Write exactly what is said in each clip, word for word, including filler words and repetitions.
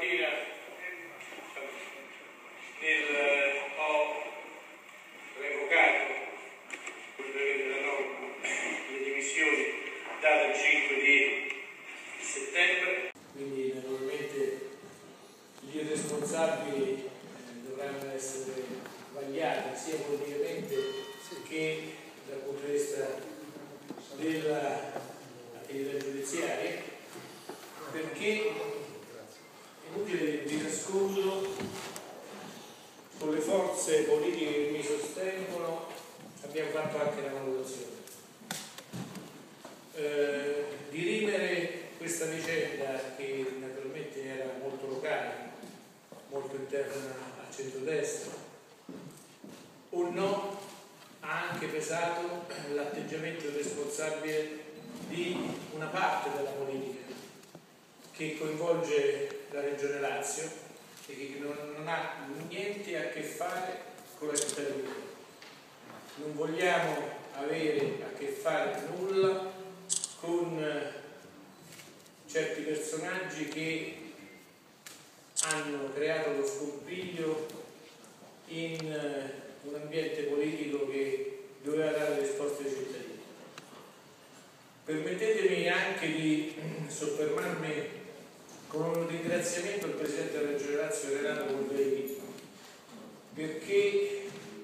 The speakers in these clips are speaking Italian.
mattina nel, ho revocato la norma delle dimissioni date il cinque di settembre. Quindi naturalmente gli irresponsabili eh, dovranno essere vagliati sia politicamente che dal punto di vista dell'attività giudiziaria, perché è inutile che vi nascondo, con le forze politiche che mi sostengono abbiamo fatto anche una valutazione. Eh, dirimere questa vicenda, che naturalmente era molto locale, molto interna al centrodestra, o no, ha anche pesato l'atteggiamento responsabile di una parte della politica che coinvolge la Regione Lazio e che non, non ha niente a che fare con la città di Milano. Non vogliamo avere a che fare nulla con certi personaggi che hanno creato lo scompiglio in un ambiente politico che doveva dare risposte ai cittadini. Permettetemi anche di soffermarmi con un ringraziamento al Presidente della Regione Lazio Renato Polverini, perché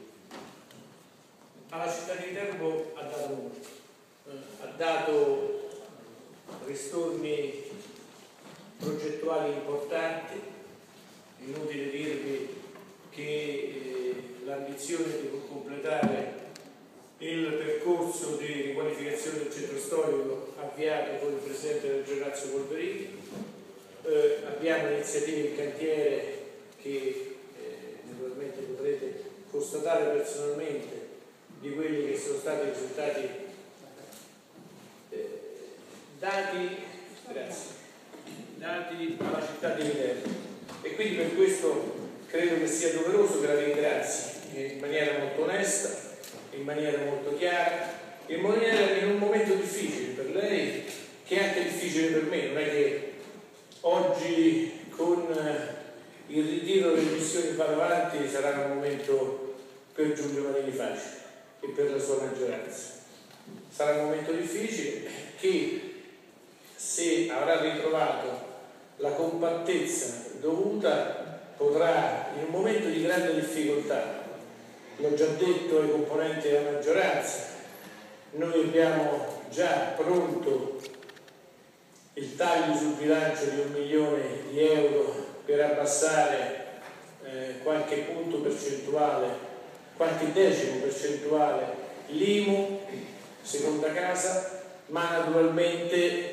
alla città di Viterbo ha dato molto, ha dato ristorni progettuali importanti. Inutile dirvi che eh, l'ambizione di completare il percorso di riqualificazione del centro storico avviato con il Presidente della Regione Lazio Polverini. Eh, abbiamo iniziative in cantiere che eh, naturalmente potrete constatare personalmente di quelli che sono stati i risultati eh, dati, grazie, dati alla città di Viterbo, e quindi per questo credo che sia doveroso che la ringrazi in maniera molto onesta, in maniera molto chiara, in maniera in un momento difficile per lei, che è anche difficile per me. Non è che oggi con il ritiro delle missioni in avanti sarà un momento per Giulio Marini facile e per la sua maggioranza. Sarà un momento difficile che, se avrà ritrovato la compattezza dovuta, potrà, in un momento di grande difficoltà, l'ho già detto ai componenti della maggioranza, noi abbiamo già pronto il taglio sul bilancio di un milione di euro per abbassare eh, qualche punto percentuale, qualche decimo percentuale l'I M U, seconda casa, ma naturalmente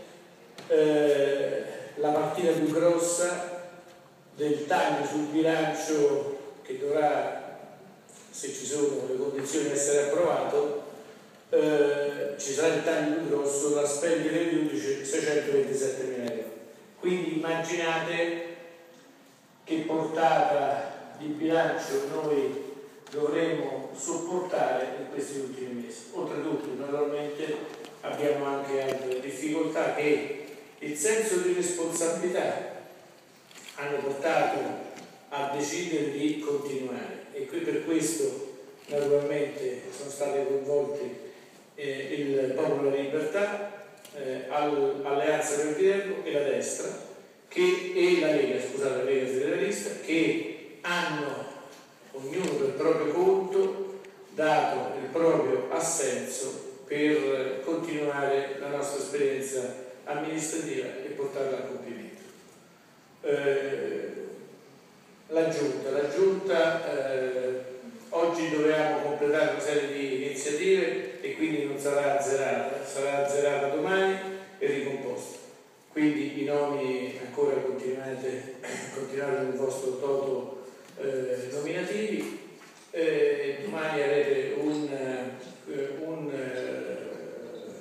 eh, la partita più grossa del taglio sul bilancio, che dovrà, se ci sono le condizioni di essere approvato, eh, ci sarà il taglio più grosso da spendere di seicentoventisettemila euro. Quindi immaginate che portata di bilancio noi dovremo sopportare in questi ultimi mesi. Oltretutto, naturalmente, abbiamo anche altre difficoltà che il senso di responsabilità hanno portato a decidere di continuare, e qui per questo naturalmente sono state coinvolti eh, il Popolo della Libertà, eh, Alleanza per Viterbo e la destra che, e la Lega, scusate, la Lega Federalista, che hanno ognuno per il proprio conto dato il proprio assenso per continuare la nostra esperienza amministrativa e portarla a compimento. Eh, la Giunta, la Giunta eh, oggi dovevamo completare una serie di iniziative e quindi non sarà azzerata, sarà azzerata domani e ricomposta. Quindi i nomi ancora continuate, continuate nel vostro toto eh, nominativi. Eh, domani avrete un, eh, un eh,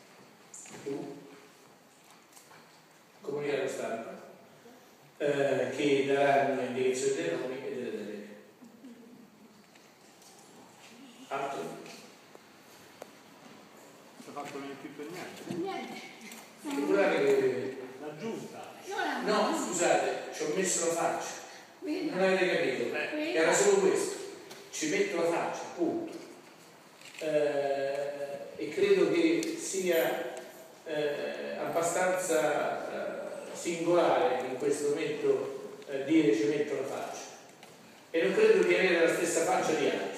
comunicato stampa eh, che daranno indirizzo dei nomi e delle deleghe. Altro? Non ha fatto neanche più per niente. Niente. Figurate che La giunta. no, scusate, ci ho ho messo la faccia, non avete capito, eh, era solo questo, ci metto la faccia, punto. Eh, e credo che sia eh, abbastanza eh, singolare in questo momento eh, dire ci metto la faccia, e non credo di avere la stessa faccia di altri.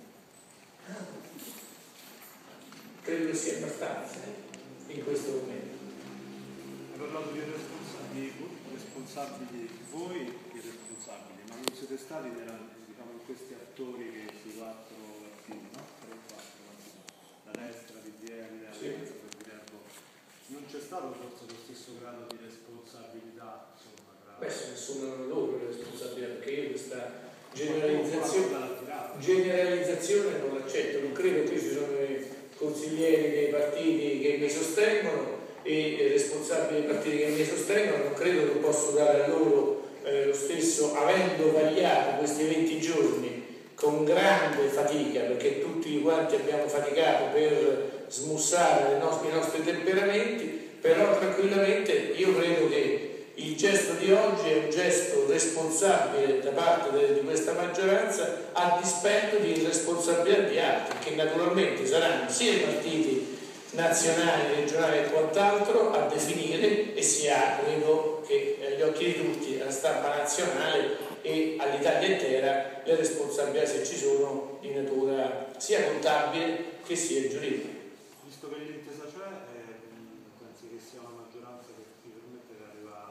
Credo che sia abbastanza eh, in questo momento. Hai parlato di responsabili, responsabili voi e responsabili, ma non siete stati nella, diciamo, in questi attori che si quattro partiti, no? tre quattro partiti, la destra, l'I D L, la sì. destra, per dirlo. Non c'è stato forse lo stesso grado di responsabilità? Insomma, tra... Beh, se ne assumono loro le responsabilità, perché io questa generalizzazione, generalizzazione non l'accetto, non credo che ci sono i consiglieri dei partiti che mi sostengono e responsabili dei partiti che mi sostengono, non credo che posso dare a loro eh, lo stesso, avendo vagliato questi venti giorni con grande fatica, perché tutti quanti abbiamo faticato per smussare nostri, i nostri temperamenti, però tranquillamente io credo che il gesto di oggi è un gesto responsabile da parte de, di questa maggioranza a dispetto di irresponsabilità di altri, che naturalmente saranno sia i partiti nazionali, regionali e quant'altro a definire, e si ha, credo che agli occhi di tutti, alla stampa nazionale e all'Italia intera, le responsabilità, se ci sono, di natura sia contabile che sia giuridica. Visto che l'intesa c'è, eh, pensi che sia una maggioranza che ti permette di arrivare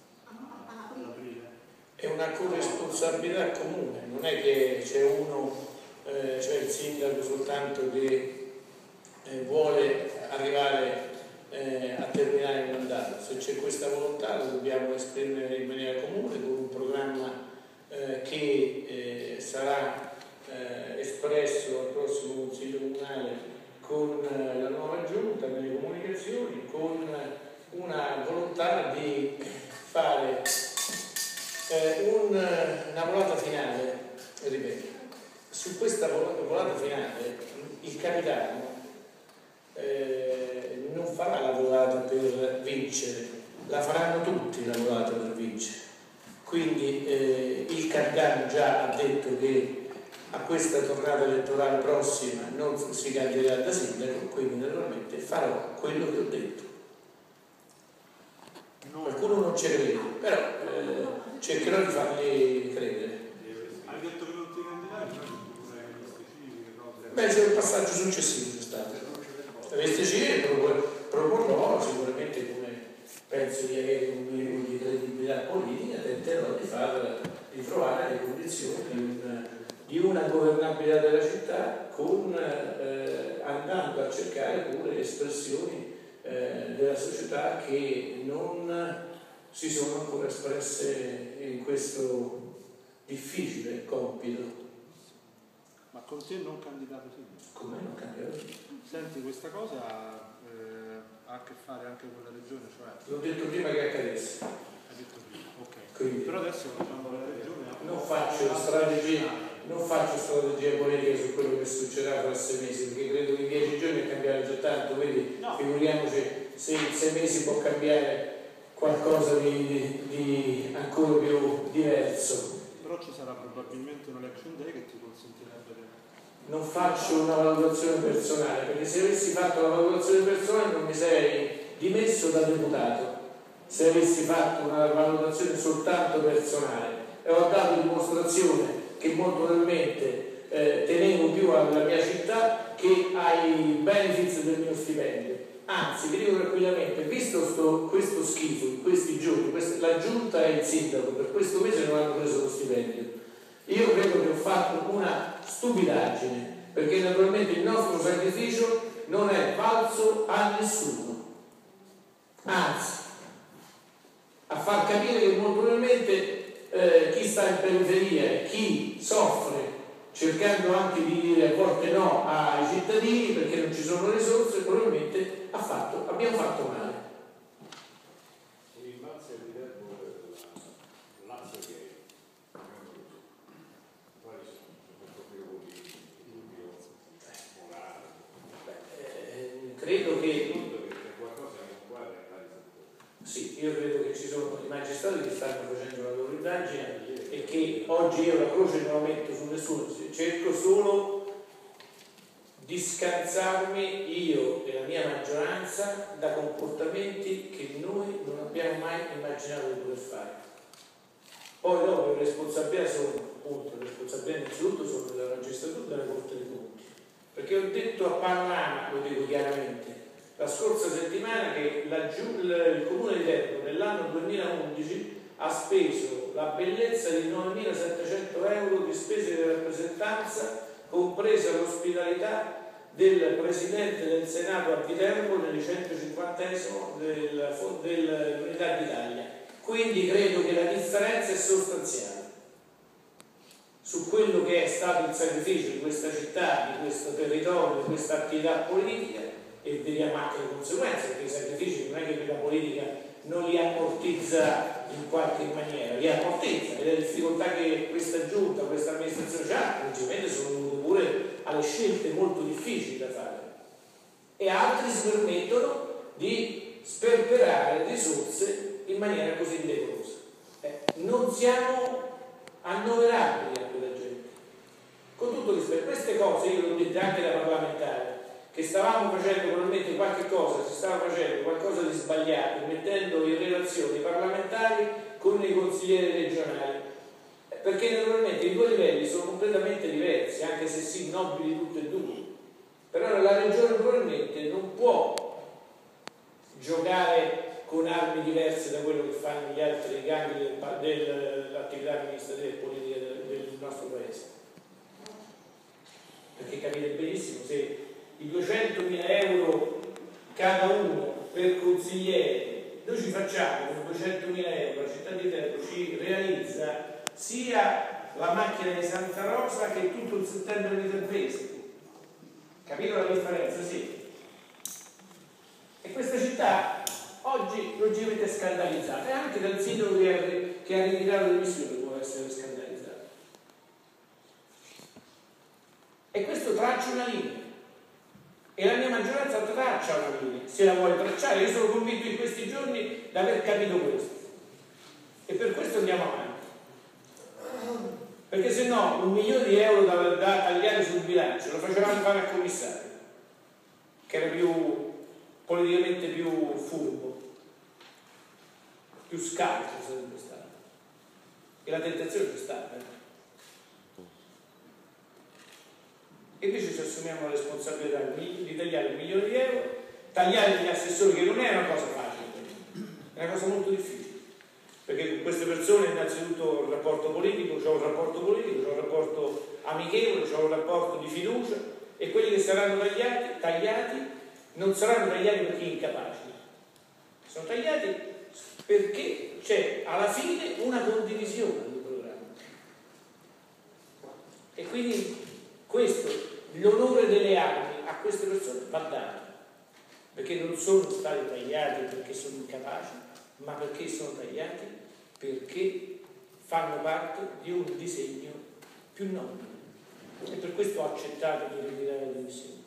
ad aprile? È una corresponsabilità comune, non è che c'è uno, eh, c'è il sindaco soltanto che Eh, vuole arrivare eh, a terminare il mandato. Se c'è questa volontà lo dobbiamo esprimere in maniera comune con un programma eh, che eh, sarà eh, espresso al prossimo Consiglio Comunale con eh, la nuova giunta nelle comunicazioni, con una volontà di fare eh, un, una volata finale, ripeto. Su questa volata finale il capitano Eh, non farà la volata per vincere, la faranno tutti la volata per vincere. Quindi eh, il capitano già ha detto che a questa tornata elettorale prossima non si candiderà da sindaco, quindi naturalmente farò quello che ho detto. Qualcuno non ci crede, però eh, cercherò di fargli credere. Hai detto che non ti candiderai, però specifiche cose. Beh, c'è un passaggio successivo, c'è stato. Aveste civile proporrò sicuramente, come penso di avere un minimo di credibilità politica, tenterò di far di trovare le condizioni di, un, di una governabilità della città, con, eh, andando a cercare pure espressioni eh, della società che non si sono ancora espresse in questo difficile compito. Ma con te non candidato sindaco? Con me non candidato. Senti, questa cosa eh, ha a che fare anche con la regione, cioè... L'ho detto prima che accadesse. Hai detto prima, ok. Quindi, però adesso facciamo la regione... Non faccio strategia, non faccio strategia politica su quello che succederà tra sei mesi, perché credo che in dieci giorni cambiare già tanto, quindi no. Figuriamoci se in sei mesi può cambiare qualcosa di, di ancora più diverso. Però ci sarà probabilmente un election day che ti consentirebbe di... Non faccio una valutazione personale, perché se avessi fatto una valutazione personale non mi sarei dimesso da deputato. Se avessi fatto una valutazione soltanto personale e ho dato dimostrazione che molto probabilmente eh, tenevo più alla mia città che ai benefits del mio stipendio. Anzi, vi dico tranquillamente, visto sto, questo schifo in questi giorni, questa, la giunta e il sindaco per questo mese non hanno preso lo stipendio. Io credo che ho fatto una stupidaggine, perché naturalmente il nostro sacrificio non è valso a nessuno, anzi a far capire che molto probabilmente eh, chi sta in periferia e chi soffre, cercando anche di dire a volte no ai cittadini perché non ci sono risorse, probabilmente ha fatto, abbiamo fatto male. Credo che sì, Sì, io credo che ci sono i magistrati che stanno facendo la loro indagine e che oggi io la croce non la metto su nessuno, cerco solo di scansarmi io e la mia maggioranza da comportamenti che noi non abbiamo mai immaginato di poter fare. Poi dopo le responsabilità sono, appunto, le responsabilità innanzitutto sono della magistratura e della Corte dei Conti, perché ho detto a panorama, lo dico chiaramente, la scorsa settimana che la, il Comune di Terbo nell'anno duemilaundici ha speso la bellezza di novemilasettecento euro di spese di rappresentanza, compresa l'ospitalità del Presidente del Senato a Viterbo nel centocinquantesimo dell'Unità d'Italia. Quindi credo che la differenza è sostanziale su quello che è stato il sacrificio di questa città, di questo territorio, di questa attività politica, e vediamo anche le conseguenze, perché i sacrifici non è che la politica non li ammortizza in qualche maniera, li ammortizza, e le difficoltà che questa giunta, questa amministrazione ha, principalmente sono dovute pure alle scelte molto difficili da fare, e altri si permettono di sperperare risorse in maniera così indecorosa. Eh, non siamo annoverabili a quella gente, con tutto rispetto. Queste cose io le ho dette anche da parlamentare, che stavamo facendo probabilmente qualche cosa, si stava facendo qualcosa di sbagliato, mettendo in relazione i parlamentari con i consiglieri regionali, perché naturalmente i due livelli sono completamente diversi, anche se sì, nobili tutti e due, però la regione probabilmente non può giocare con armi diverse da quello che fanno gli altri gangli dell'attività amministrativa e politica del, del nostro paese, perché capite benissimo, se i duecentomila euro cada uno per consigliere, noi ci facciamo con duecentomila euro, la città di Terbo ci realizza sia la macchina di Santa Rosa che tutto il settembre di Terpese. Capito la differenza? Sì. E questa città oggi logicamente è scandalizzata, e anche dal sindaco che ha ritirato le missioni può essere scandalizzato. E questo traccia una linea. E la mia maggioranza traccia una linea, se la vuole tracciare. Io sono convinto in questi giorni di aver capito questo, e per questo andiamo avanti, perché se no un milione di euro da, da tagliare sul bilancio lo facevamo fare al commissario, che era più politicamente più furbo, più scalzo sarebbe stato, e la tentazione c'è stata, eh? E invece ci assumiamo la responsabilità di tagliare un milione di euro, tagliare gli assessori, che non è una cosa facile, è una cosa molto difficile, perché con queste persone innanzitutto ho un rapporto politico, c'ho un rapporto politico, c'ho un rapporto amichevole, c'ho un rapporto di fiducia, e quelli che saranno tagliati, tagliati non saranno tagliati perché incapaci, sono tagliati perché c'è alla fine una condivisione del programma, e quindi questo, l'onore delle armi a queste persone va dato, perché non sono stati tagliati perché sono incapaci, ma perché sono tagliati perché fanno parte di un disegno più nobile, e per questo ho accettato di ritirare le dimissioni.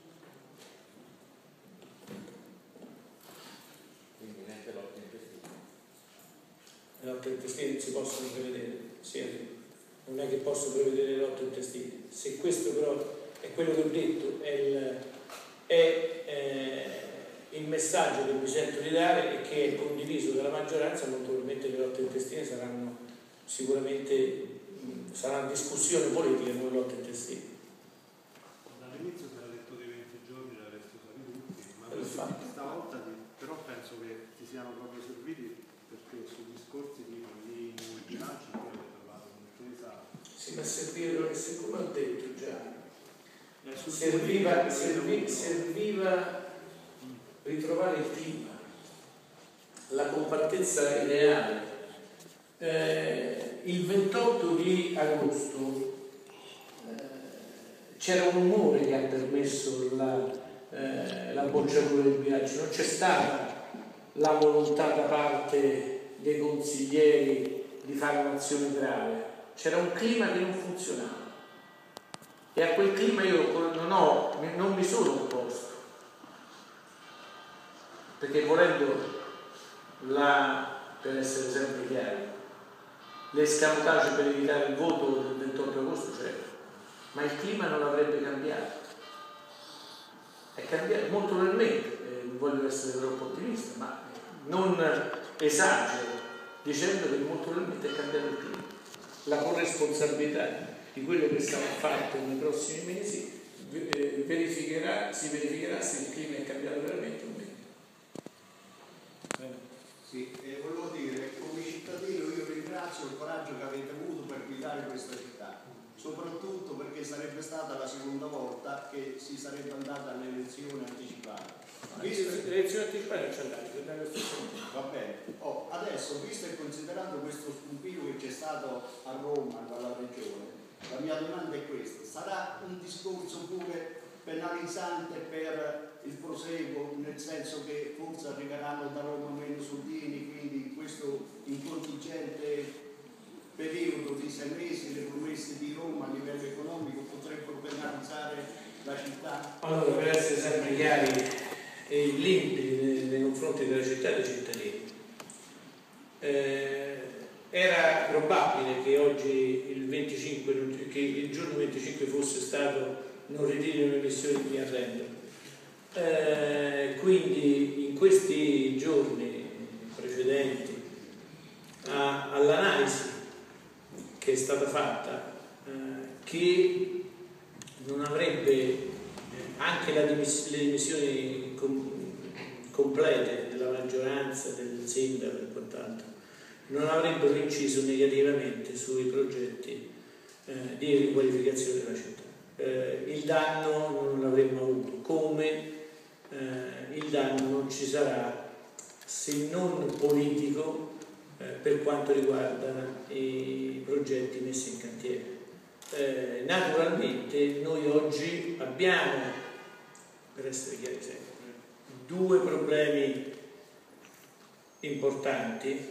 Quindi neanche lotte intestine. Le lotte intestine non si possono prevedere, sì, non è che posso prevedere le lotte intestine. Se questo però è quello che ho detto, è il, è, eh, il messaggio che mi sento di dare, e che è condiviso dalla maggioranza, molto probabilmente le lotte intestine saranno sicuramente mh, saranno discussioni politiche, non lotte intestine. Dall'inizio si era detto dei venti giorni l'avreste usati tutti, ma Infatti. stavolta ti, però penso che ti siano proprio serviti, perché sui discorsi di gli bilanci che avete trovato un'intesa. Sì, ma serviva, come ho detto già, Eh, sul serviva, politico servi, avete avuto- serviva ritrovare il clima, la compattezza ideale. Eh, il ventotto di agosto eh, c'era un umore che ha permesso la, eh, la bocciatura del bilancio, non c'è stata la volontà da parte dei consiglieri di fare un'azione grave, c'era un clima che non funzionava, e a quel clima io non, ho, non mi sono opposto, perché volendo la, per essere sempre chiari, l'escamotage per evitare il voto del ventotto agosto c'era, ma il clima non avrebbe cambiato. È cambiato molto realmente, eh, non voglio essere troppo ottimista, ma non esagero dicendo che molto realmente è cambiato il clima. La corresponsabilità di quello che sarà fatto nei prossimi mesi eh, verificherà, si verificherà se il clima è cambiato veramente o meno. Sì, e volevo dire, come cittadino io ringrazio il coraggio che avete avuto per guidare questa città, soprattutto perché sarebbe stata la seconda volta che si sarebbe andata alle elezioni anticipate. Visto... Le elezioni anticipate non c'è andato, va bene. Oh, adesso, visto e considerando questo scumpio che c'è stato a Roma dalla regione, la mia domanda è questa: sarà un discorso pure penalizzante per il proseguo, nel senso che forse arriveranno da Roma meno soldini, quindi in questo incontingente periodo di sei mesi le promesse di Roma a livello economico potrebbero penalizzare la città? Allora, per essere sempre chiari e limpidi nei, nei confronti della città e dei cittadini, eh, era probabile che oggi il venticinque, che il giorno venticinque fosse stato non ritiro le emissioni di arrendo. Eh, quindi in questi giorni precedenti all'analisi che è stata fatta, eh, che non avrebbe eh, anche la dimis- le dimissioni com- complete della maggioranza, del sindaco e quant'altro, non avrebbero inciso negativamente sui progetti eh, di riqualificazione della città. Eh, il danno non l'avremmo avuto, come eh, il danno non ci sarà, se non politico, eh, per quanto riguarda i progetti messi in cantiere. Eh, naturalmente noi oggi abbiamo, per essere chiari sempre, due problemi importanti.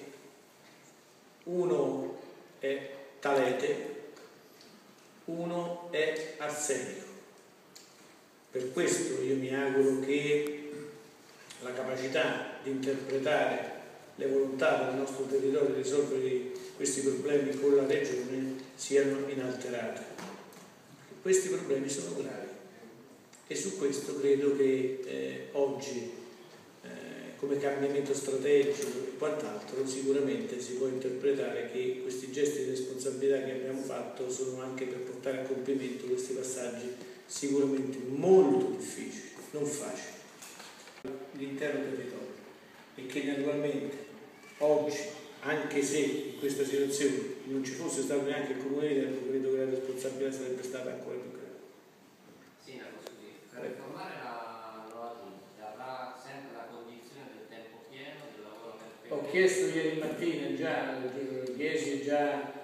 Uno è talete, uno è arsenico. Per questo io mi auguro che la capacità di interpretare le volontà del nostro territorio di risolvere questi problemi con la regione siano inalterate. Perché questi problemi sono gravi e su questo credo che eh, oggi eh, come cambiamento strategico e quant'altro sicuramente si può interpretare che questi gesti di responsabilità che abbiamo fatto sono anche per portare a compimento questi passaggi sicuramente molto difficili, non facili, l'intero territorio, e che naturalmente oggi, anche se in questa situazione non ci fosse stato neanche il Comune di Viterbo, credo che la responsabilità sarebbe stata ancora più grave. Sindaco, scusi, per riformare la nuova giunta avrà sempre la condizione del tempo pieno, del lavoro perfetto? Ho chiesto ieri mattina già, chiesi già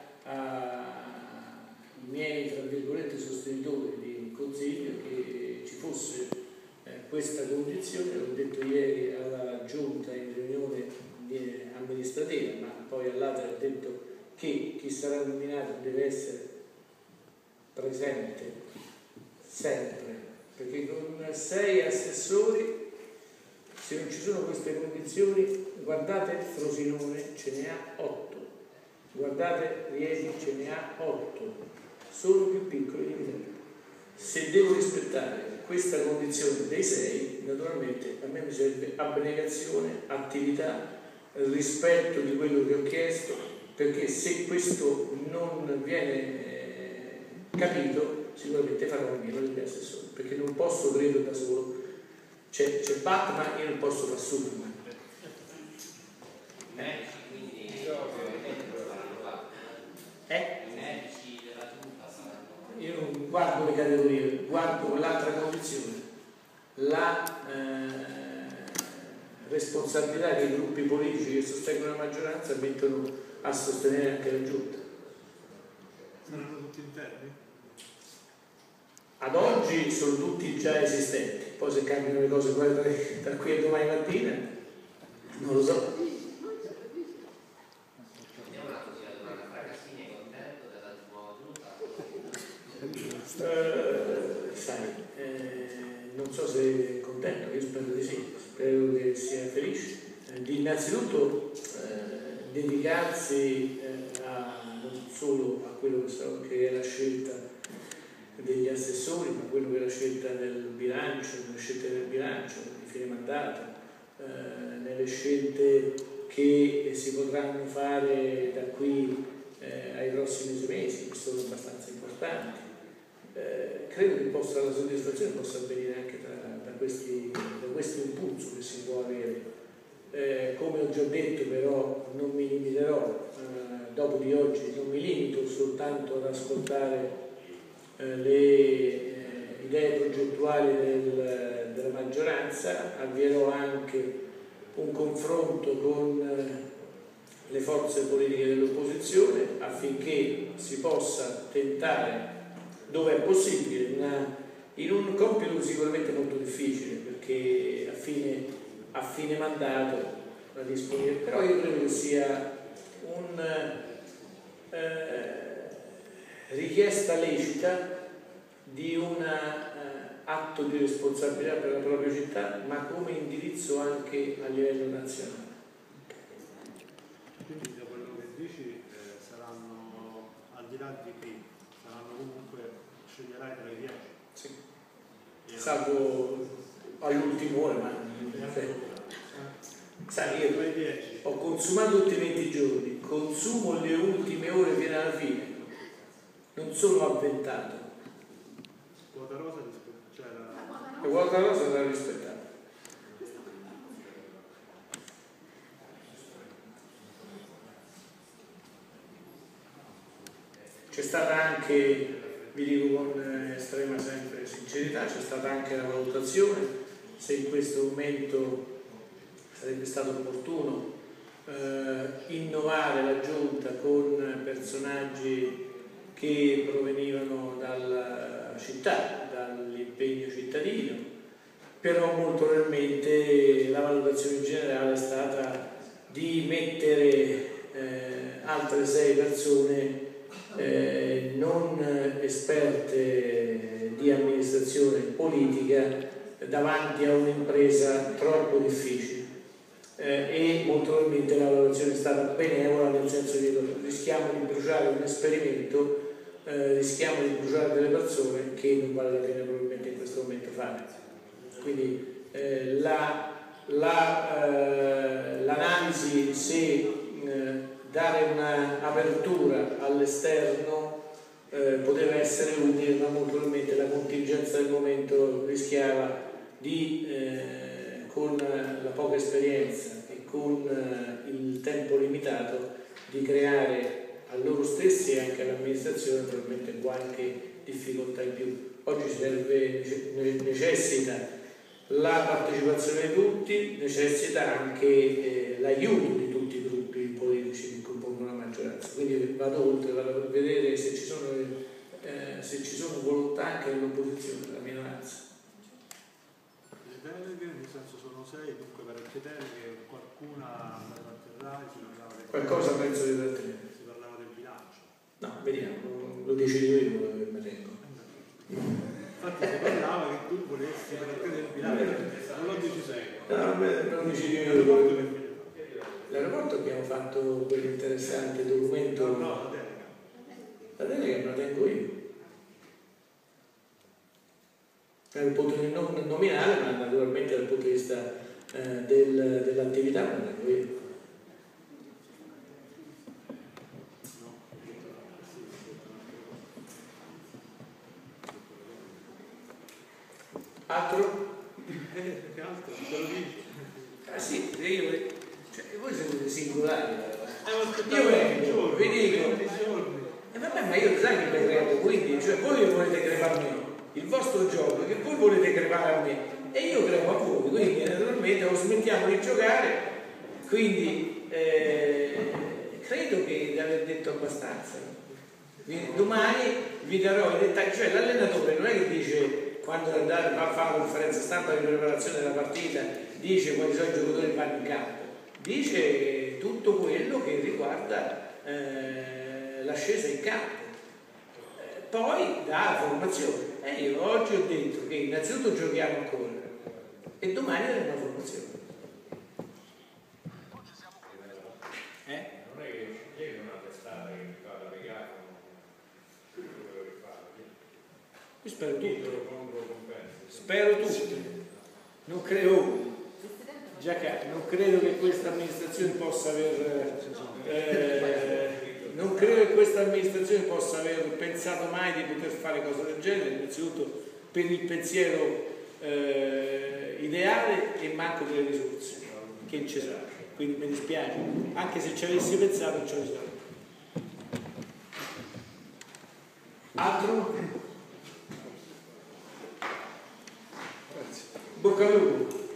ai miei, tra virgolette, sostenitori di consiglio che ci fosse eh, questa condizione. L'ho detto ieri alla giunta in riunione amministrativa, ma poi all'altra ha detto che chi sarà nominato deve essere presente sempre, perché con sei assessori, se non ci sono queste condizioni, guardate Frosinone ce ne ha otto, guardate Rieti ce ne ha otto, sono più piccoli di Viterbo. Se devo rispettare questa condizione dei sei, naturalmente a me mi serve abnegazione, attività, rispetto di quello che ho chiesto, perché se questo non viene eh, capito sicuramente farò il mio degli assessori, perché non posso, credo da solo, c'è, c'è Batman, io non posso far Superman. Eh? Quindi Eh? i medici della giunta saranno... Io non guardo le categorie, guardo l'altra condizione, la eh, responsabilità che i gruppi politici che sostengono la maggioranza mettono a sostenere anche la giunta. Saranno tutti interni? Ad oggi sono tutti già esistenti, poi se cambiano le cose poi da qui a domani mattina non lo so. Vediamo una così, allora, Fracassini è contento della nuova giunta? Uh, sai, eh, non so se è contento, io spero di sì, spero che sia felice. Eh, innanzitutto dedicarsi eh, a, non solo a quello che, so, che è la scelta degli assessori, ma quello che è la scelta del bilancio, nelle scelte del bilancio di fine mandato, eh, nelle scelte che si potranno fare da qui eh, ai prossimi sei mesi, che sono abbastanza importanti. Eh, credo che possa, la soddisfazione possa avvenire anche da, da, questi, da questo impulso che si può avere. Eh, come ho già detto, però non mi limiterò, eh, dopo di oggi non mi limito soltanto ad ascoltare eh, le eh, idee progettuali del, della maggioranza, avvierò anche un confronto con eh, le forze politiche dell'opposizione affinché si possa tentare, dove è possibile, una, in un compito sicuramente molto difficile, perché a fine a fine mandato la disponibilità, però io credo che sia una eh, richiesta lecita di un eh, atto di responsabilità per la propria città, ma come indirizzo anche a livello nazionale. Quindi da quello che dici eh, saranno, al di là di chi, saranno comunque, sceglierai tra i dieci? Sì. Salvo all'ultimo ora, ma sai, io ho consumato tutti i venti giorni, consumo le ultime ore fino alla fine, non sono avventato. Quota rosa rispetto, cioè la... La quota rosa sarà rispettata. C'è stata anche, vi dico con estrema sempre sincerità, c'è stata anche la valutazione se in questo momento sarebbe stato opportuno eh, innovare la giunta con personaggi che provenivano dalla città, dall'impegno cittadino, però molto probabilmente la valutazione generale è stata di mettere eh, altre sei persone eh, non esperte di amministrazione politica davanti a un'impresa troppo difficile. Eh, e molto probabilmente la valutazione è stata benevola, nel senso che rischiamo di bruciare un esperimento, eh, rischiamo di bruciare delle persone che non vale la pena probabilmente in questo momento fare. Quindi eh, la, la, eh, l'analisi se eh, dare un'apertura all'esterno eh, poteva essere utile, ma molto probabilmente la contingenza del momento rischiava di eh, con la poca esperienza e con il tempo limitato di creare a loro stessi e anche all'amministrazione probabilmente qualche difficoltà in più. Oggi serve, necessita la partecipazione di tutti, necessita anche eh, l'aiuto di tutti i gruppi politici che compongono la maggioranza. Quindi vado oltre, vado a vedere se ci sono, eh, se ci sono volontà anche dell'opposizione, della minoranza. Deleghe, nel senso sono sei, dunque parecchie deleghe, qualcuna la tratterrà e si parlava del qualcosa penso di trattenere. Si parlava del bilancio. No, vediamo, lo decido io quello che mi tengo. Infatti si parlava che tu volessi trattenere del bilancio, non l'ho deciso io. No, beh, non decido io. L'aeroporto, l'aeroporto abbiamo fatto quell'interessante documento. No, no, la delega. La delega me la tengo io. Dal punto di vista non nominale, ma naturalmente dal punto di vista eh, del, dell'attività non è vero. Altro? Eh, che altro? Te lo dici? Ah sì, io, cioè, voi siete singolari. Eh, io vengo, vi dico, e eh, vabbè, ma io sai che vi credo, quindi, cioè, voi volete crepare a me. Il vostro gioco è che voi volete crepare a me e io crepo a voi, quindi naturalmente o smettiamo di giocare, quindi eh, credo che di aver detto abbastanza. Domani vi darò i dettagli, cioè l'allenatore non è che dice quando andate a fare la conferenza stampa di preparazione della partita, dice quali sono i giocatori che vanno in campo, dice tutto quello che riguarda eh, l'ascesa in campo, eh, poi dà la formazione. E io oggi ho detto che innanzitutto giochiamo ancora e domani daremo la formazione. Eh? Io spero tutti. Spero tutti. Non credo, Giacca, non credo che questa amministrazione possa aver eh, non credo che questa amministrazione possa aver pensato mai di poter fare cose del genere, innanzitutto per il pensiero eh, ideale e manco delle risorse che ci sarà. Quindi mi dispiace, anche se ci avessi pensato non ci avessi dato. Altro? Grazie. Bocca al lupo.